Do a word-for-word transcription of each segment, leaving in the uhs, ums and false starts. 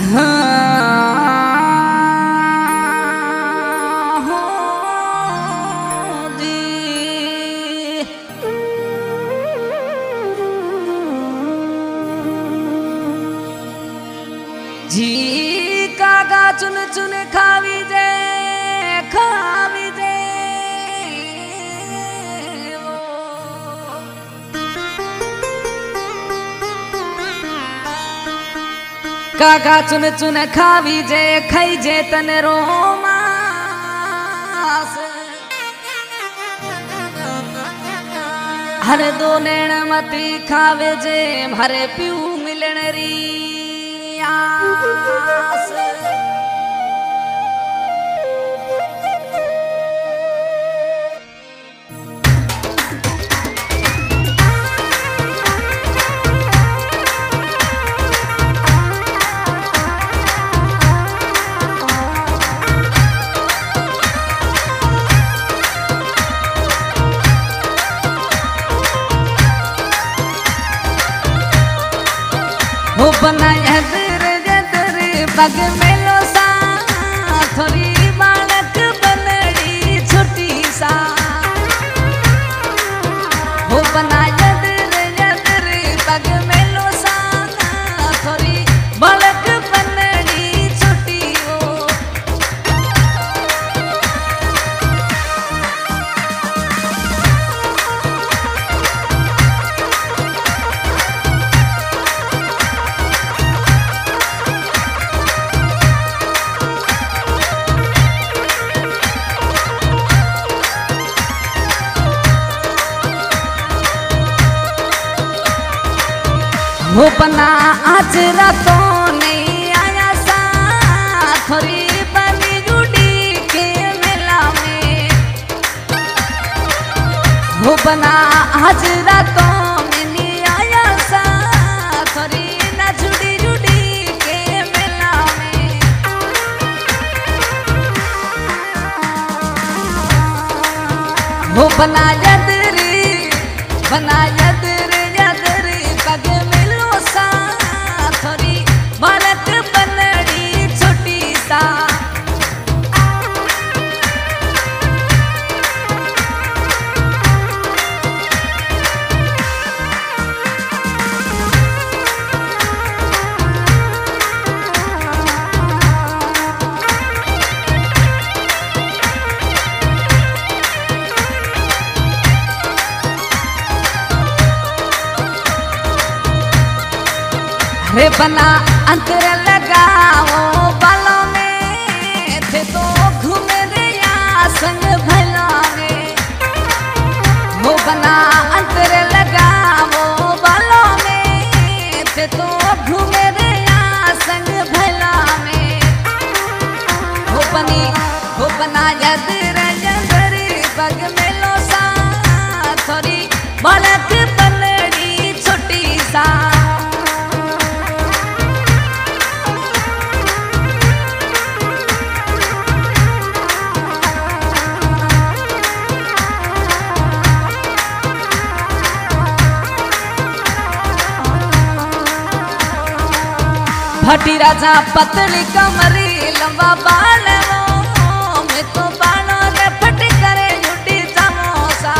जी कागा चुन चुन खावी जे खावी जे वो कागा चुन चुन खावी जे खाई जे तन रोमास हर दो नैण मती खावे जे हरे प्यू मिलन री आस वो बनाया दर जदर पग मेलो सा थोड़ी बालक बनड़ी छोटी सा वो बनाया दर जदर पग मेलो सा थोड़ी बालक बनड़ी छोटी वो वो बना आज रातों नहीं आया सा थोड़ी बनी जुड़ी के मेला में वो बना आज रातों में नहीं आया सा थोड़ी ना जुड़ी जुड़ी के मेला में वो बना यदरी बना यदरी यदरी पग थोड़ी बालक बनड़ी छोटी सा रे बना अंतर लगाओ बालों में थे तो घूम रे या संग भला में वो बना अंतर लगाओ बालों में थे तो घूम रे या संग भला में वो बनी वो बना यदर यदर पग मेलो सा थोड़ी बालक बनड़ी छोटी सा भटी राजा पतली कमरी लंबा बाल वो मैं तो बालों रे फट करे झूठी समोसा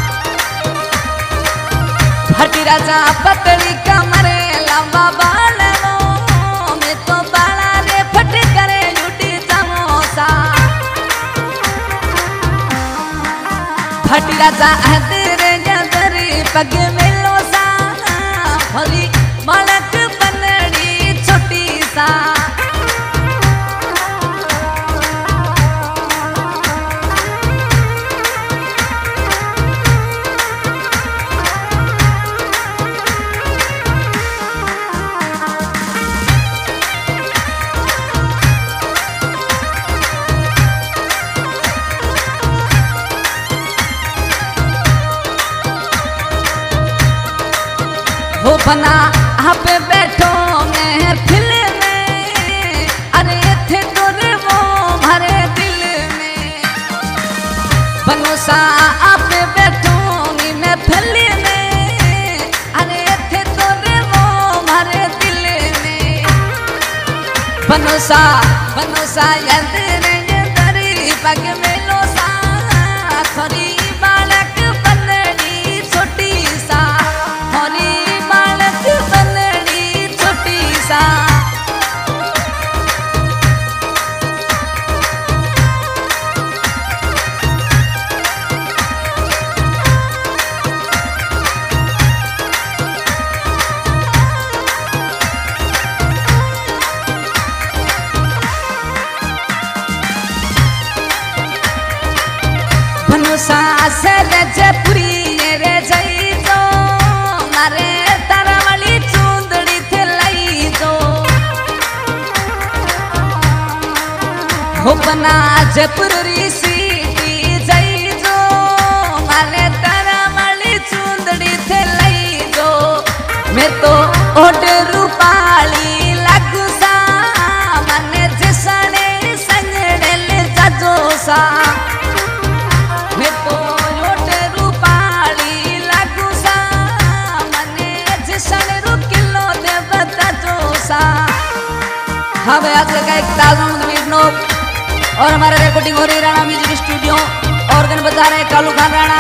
भटी राजा पतली कमरे लंबा बाल वो मैं तो बाला रे फट करे झूठी समोसा भटी राजा हदर जदर पग मेलो सा भली बालक बनड़ी छोटी सा वो बना आप बैठो मैं फिल्म में अरे थे तो रे वो भरे दिल में बनो सा आप बैठो मैं फिल्म में अरे थे तो रे वो भरे दिल में बनोसा बनोसा यंदरे यंदरी पग मेलो सा थोड़ी बालक बनड़ी छोटी सा थोड़ी बालक बनड़ी छोटी सा सासर जयपुरी रे जई जो मारे तारा वाली चूंदड़ी थे लई जो हो बना जयपुर री सीटी जई जो मारे तारा वाली चूंदड़ी थे लई जो मैं तो ओडे रूपाली लागू सा मने जिसने संगड़े ले जाजो सा हाँ भाई आज का एक ताज़ा और हमारा रिकॉर्डिंग हो रही है राणा म्यूजिक स्टूडियो और गन बजा रहे कालू खान राणा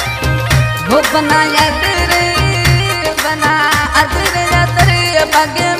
वो बना याद रे बना अदरे अदरे पग